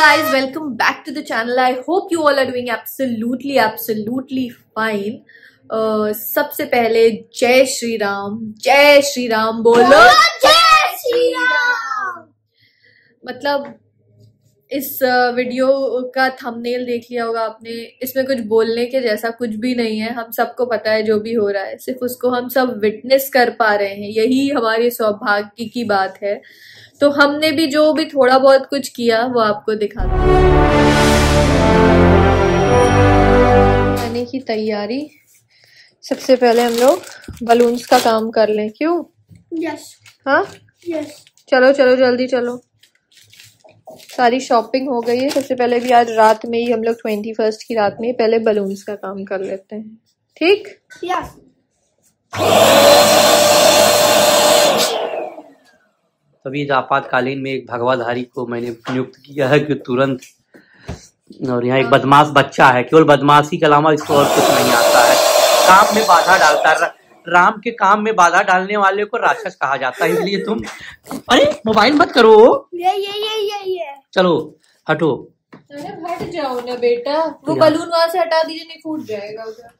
guys, welcome back to the channel. I hope you all are doing absolutely fine. सबसे पहले जय श्री राम बोलो जय श्री राम। मतलब इस वीडियो का थंबनेल देख लिया होगा आपने, इसमें कुछ बोलने के जैसा कुछ भी नहीं है। हम सबको पता है जो भी हो रहा है, सिर्फ उसको हम सब विटनेस कर पा रहे हैं, यही हमारे सौभाग्य की बात है। तो हमने भी जो भी थोड़ा बहुत कुछ किया वो आपको दिखा दूं। खाने की तैयारी, सबसे पहले हम लोग बलून्स का काम कर लें। क्यों? यस। हाँ यस। चलो जल्दी चलो। सारी शॉपिंग हो गई है। सबसे पहले भी आज रात में ही हम लोग 21st की रात में पहले बलून्स का काम कर लेते हैं, ठीक? यस। तभी आपातकालीन में एक भगवाधारी को मैंने नियुक्त किया है कि तुरंत, और यहाँ एक बदमाश बच्चा है, केवल बदमाशी के अलावा इसको और कुछ नहीं आता है। काम में बाधा डालता है, राम के काम में बाधा डालने वाले को राक्षस कहा जाता है। इसलिए तुम अरे मोबाइल मत करो। ये चलो हटो। अरे हट जाओ ना बेटा, वो बलून वहां से हटा दीजिए, नहीं फूट जाएगा उधर।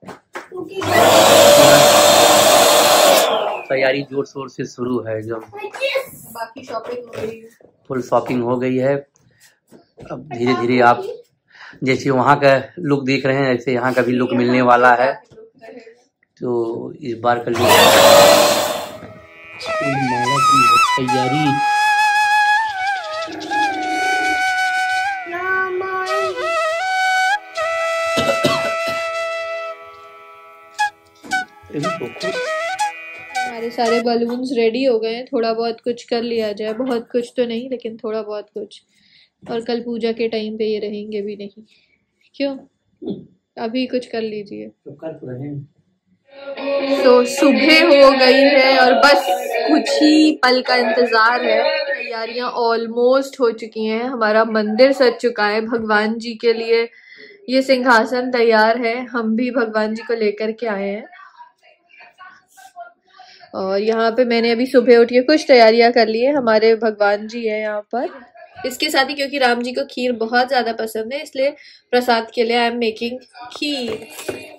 तैयारी जोर शोर से शुरू है एकदम। बाकी शॉपिंग हो गई, फुल शॉपिंग हो गई है। अब धीरे धीरे आप जैसे वहाँ का लुक देख रहे हैं, ऐसे यहाँ का भी लुक मिलने वाला है। तो इस बार कर लीजिए माला की तैयारी। हमारे सारे बलून्स रेडी हो गए हैं। थोड़ा बहुत कुछ कर लिया जाए, बहुत कुछ तो नहीं लेकिन थोड़ा बहुत कुछ। और कल पूजा के टाइम पे ये रहेंगे भी नहीं। क्यों? अभी कुछ कर लीजिए। तो सुबह हो गई है और बस कुछ ही पल का इंतजार है। तैयारियां ऑलमोस्ट हो चुकी हैं। हमारा मंदिर सज चुका है। भगवान जी के लिए ये सिंहासन तैयार है। हम भी भगवान जी को लेकर के आए हैं। और यहाँ पे मैंने अभी सुबह उठ के कुछ तैयारियां कर ली है। हमारे भगवान जी है यहाँ पर। इसके साथ ही क्योंकि राम जी को खीर बहुत ज्यादा पसंद है, इसलिए प्रसाद के लिए आई एम मेकिंग खीर।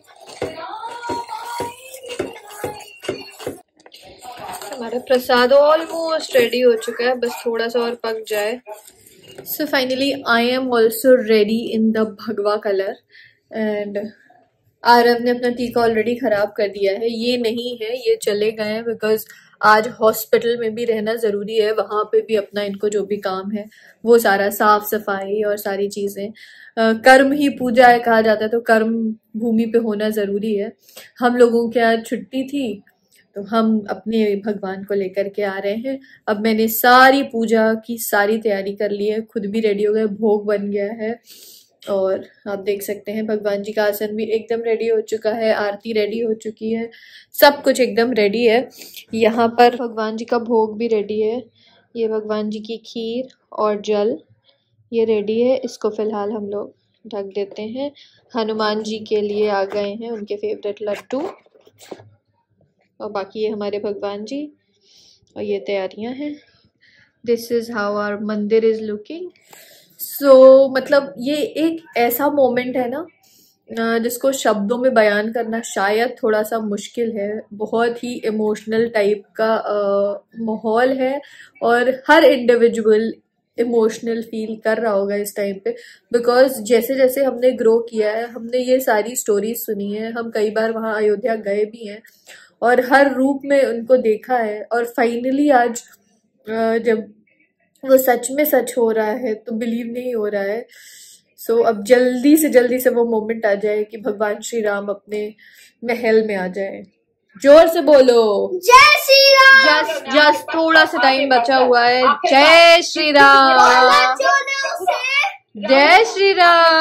हमारा प्रसाद ऑलमोस्ट रेडी हो चुका है, बस थोड़ा सा और पक जाए। So finally I am also ready in the भगवा कलर। एंड आरव ने अपना टीका ऑलरेडी खराब कर दिया है। ये नहीं है, ये चले गए हैं बिकॉज आज हॉस्पिटल में भी रहना जरूरी है। वहां पे भी अपना इनको जो भी काम है वो सारा साफ सफाई और सारी चीजें, कर्म ही पूजा है कहा जाता है, तो कर्म भूमि पे होना जरूरी है। हम लोगों के आज छुट्टी थी तो हम अपने भगवान को लेकर के आ रहे हैं। अब मैंने सारी पूजा की सारी तैयारी कर ली है, खुद भी रेडी हो गए, भोग बन गया है। और आप देख सकते हैं भगवान जी का आसन भी एकदम रेडी हो चुका है, आरती रेडी हो चुकी है, सब कुछ एकदम रेडी है। यहाँ पर भगवान जी का भोग भी रेडी है। ये भगवान जी की खीर और जल ये रेडी है। इसको फिलहाल हम लोग ढक देते हैं। हनुमान जी के लिए आ गए हैं उनके फेवरेट लड्डू, और बाकी ये हमारे भगवान जी। और ये तैयारियां हैं। This is how our mandir is looking. So मतलब ये एक ऐसा मोमेंट है ना जिसको शब्दों में बयान करना शायद थोड़ा सा मुश्किल है। बहुत ही इमोशनल टाइप का माहौल है और हर इंडिविजुअल इमोशनल फील कर रहा होगा इस टाइम पे, बिकॉज जैसे जैसे हमने ग्रो किया है, हमने ये सारी स्टोरीज सुनी है, हम कई बार वहाँ अयोध्या गए भी हैं और हर रूप में उनको देखा है। और फाइनली आज जब वो सच में सच हो रहा है तो बिलीव नहीं हो रहा है। सो अब जल्दी से वो मोमेंट आ जाए कि भगवान श्री राम अपने महल में आ जाए। जोर से बोलो जय श्री राम। जस्ट थोड़ा सा टाइम बचा हुआ है। जय श्री राम, जय श्री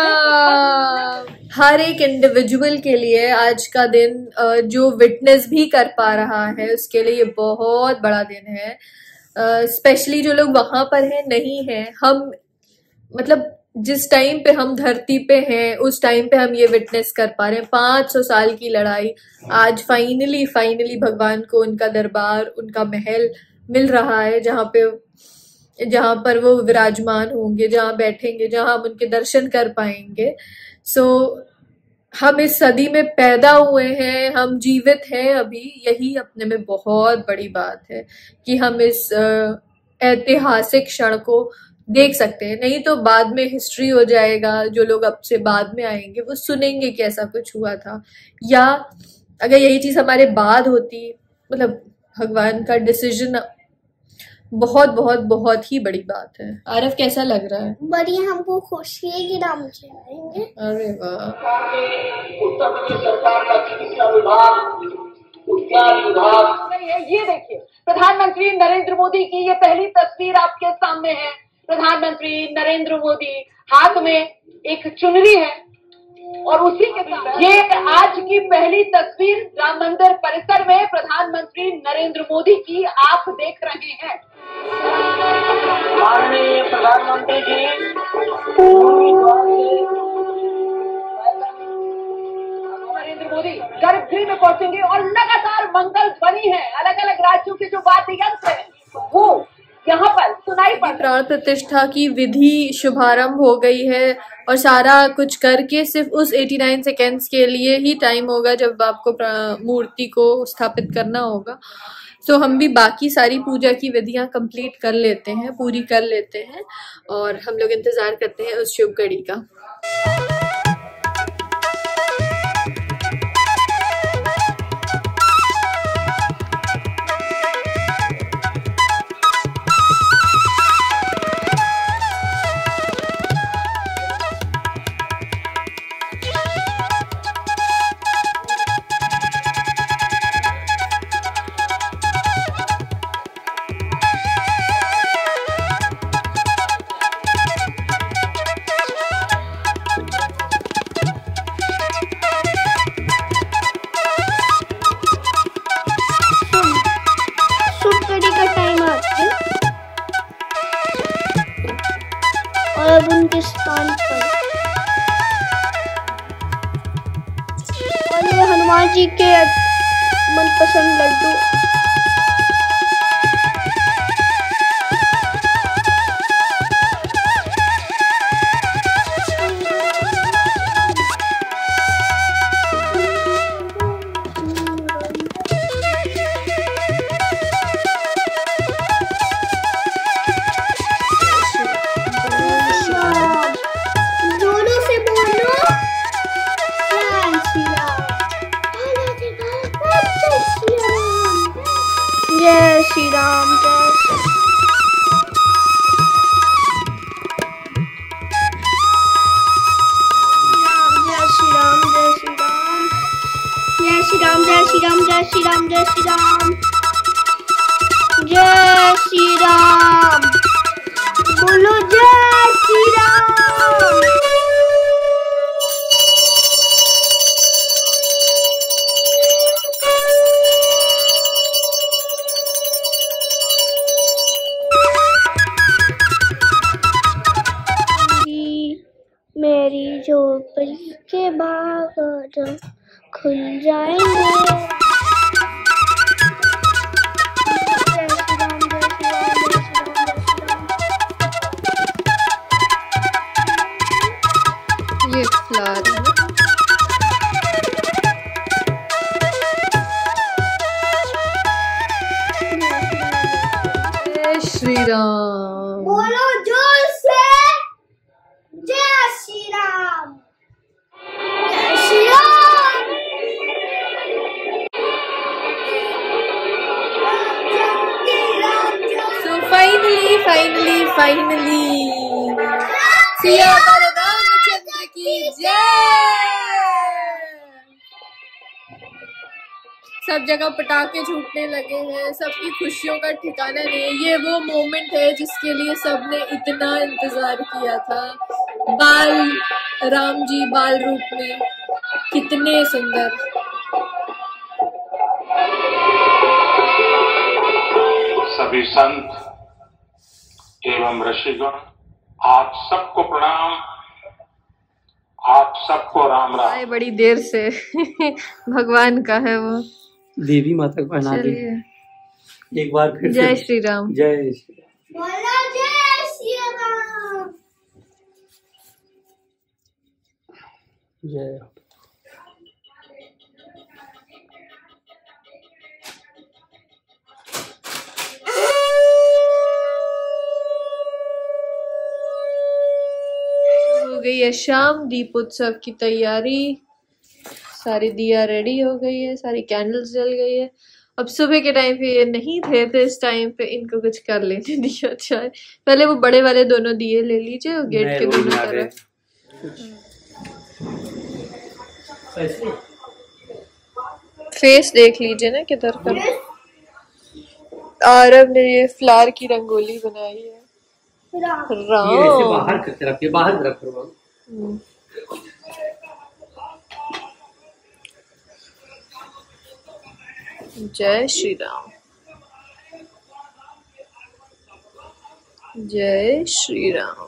राम। हर एक इंडिविजुअल के लिए आज का दिन जो विटनेस भी कर पा रहा है उसके लिए ये बहुत बड़ा दिन है। स्पेशली जो लोग वहां पर हैं, नहीं है, हम मतलब जिस टाइम पे हम धरती पे हैं उस टाइम पे हम ये विटनेस कर पा रहे हैं। 500 साल की लड़ाई, आज फाइनली भगवान को उनका दरबार, उनका महल मिल रहा है जहाँ पे जहाँ पर वो विराजमान होंगे, जहाँ बैठेंगे, जहाँ हम उनके दर्शन कर पाएंगे। सो हम इस सदी में पैदा हुए हैं, हम जीवित हैं अभी, यही अपने में बहुत बड़ी बात है कि हम इस ऐतिहासिक क्षण को देख सकते हैं। नहीं तो बाद में हिस्ट्री हो जाएगा, जो लोग अब से बाद में आएंगे वो सुनेंगे कि ऐसा कुछ हुआ था। या अगर यही चीज हमारे बाद होती, मतलब भगवान का डिसीजन बहुत बहुत बहुत ही बड़ी बात है। आरफ कैसा लग रहा है? बढ़िया, हमको खुशी है कि राम जी आएंगे। अरे वाह। उत्तर प्रदेश सरकार का चिकित्सा विभाग, उद्यान विभाग है। ये देखिए, प्रधानमंत्री नरेंद्र मोदी की ये पहली तस्वीर आपके सामने है। प्रधानमंत्री नरेंद्र मोदी, हाथ में एक चुनरी है और उसी के साथ ये आज की पहली तस्वीर राम मंदिर परिसर में प्रधानमंत्री नरेंद्र मोदी की आप देख रहे हैं। माननीय प्रधानमंत्री जी नरेंद्र मोदी गर्भगृह में पहुंचेंगे और लगातार मंगल ध्वनि है। अलग अलग राज्यों के जो वाद्य यंत्र है वो यहाँ पर सुनाई पड़। प्राण प्रतिष्ठा की विधि शुभारंभ हो गई है और सारा कुछ करके सिर्फ उस 89 सेकेंड्स के लिए ही टाइम होगा जब आपको मूर्ति को स्थापित करना होगा। तो हम भी बाकी सारी पूजा की विधियां कंप्लीट कर लेते हैं, पूरी कर लेते हैं और हम लोग इंतजार करते हैं उस शुभ घड़ी का। और उनके स्थान पर और ये हनुमान जी के मनपसंद लड्डू। जय श्री राम, जय श्री राम, जय श्री राम, जय श्री राम, जय श्री राम, जय श्री राम, जय श्री राम, जय श्री राम, बोलो जय श्री राम। मेरी झोपड़ी के बाहर खुल जाएंगे। ये फ्लावर जय श्री राम, बोलो जोर से जय श्री राम, जय श्री राम, so finally सिया रामचंद्र की जय। सब जगह पटाखे छूटने लगे हैं, सबकी खुशियों का ठिकाना नहीं है। ये वो मोमेंट है जिसके लिए सबने इतना इंतजार किया था। बाल राम जी बाल रूप में कितने सुंदर। सभी संत एवं ऋषिगण, आप सबको प्रणाम, आप सबको राम राम। आए बड़ी देर से भगवान का है वो, देवी माता को पहना दी। एक बार फिर जय श्री राम, जय श्री राम। बोलो जय जय हो गई है शाम, दीपोत्सव की तैयारी, सारी दिया रेडी हो गई है, सारी कैंडल्स जल गई है। अब सुबह के टाइम पे ये नहीं थे तो इस टाइम पे इनको कुछ कर लेने दिया जाए। पहले वो बड़े वाले दोनों दिए ले लीजिए और गेट के दोनों तरफ। फेस देख लीजिए ना किधर का। आरव ने ये फ्लावर की रंगोली बनाई है। ये बाहर करके रखिए, बाहर रख दो। जय श्री राम, जय श्री राम।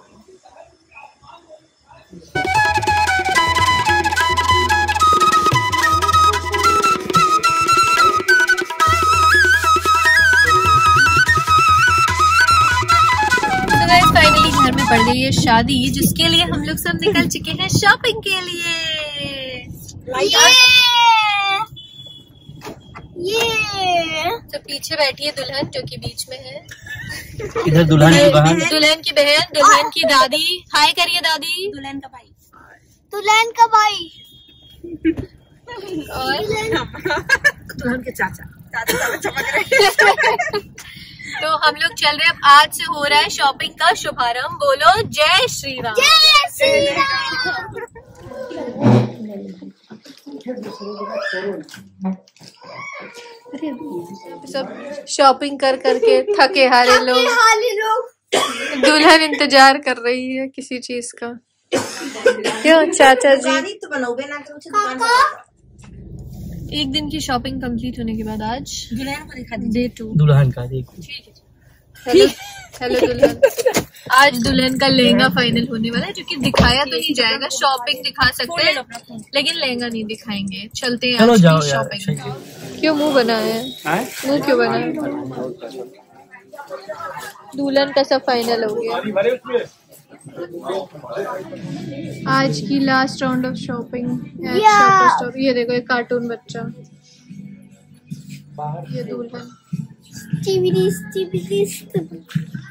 फाइनली घर में पड़ गई है शादी, जिसके लिए हम लोग सब निकल चुके हैं शॉपिंग के लिए। ये तो पीछे बैठी है दुल्हन जो कि बीच में है। इधर दुल्हन की बहन, दुल्हन की बहन, दुल्हन की दादी। हाय करिए दादी। दुल्हन का भाई, दुल्हन का भाई और दुल्हन के चाचा चमक रहे। तो हम लोग चल रहे हैं। अब आज से हो रहा है शॉपिंग का शुभारंभ। बोलो जय श्री राम। जय श्री राम। सब शॉपिंग कर करके थके हारे लोग। दुल्हन इंतजार कर रही है किसी चीज का। क्यों चाचा जी? तो बनोगे ना एक दिन की शॉपिंग कंप्लीट होने के बाद आज दुल्हन को दिखा डे 2 दुल्हन का देखो। हेलो दुल्हन। आज दुल्हन का लहंगा फाइनल होने वाला है, जो कि दिखाया तो नहीं जाएगा। शॉपिंग दिखा सकते हैं लेकिन लहंगा नहीं दिखाएंगे। चलते हैं चलो आज जाओ की यार। शॉपिंग। क्यों मुंह बनाया है? मुंह क्यों बनाया? दुल्हन का सब फाइनल हो गया। आज की लास्ट राउंड ऑफ शॉपिंग। ये देखो एक कार्टून बच्चा, ये दुल्हन।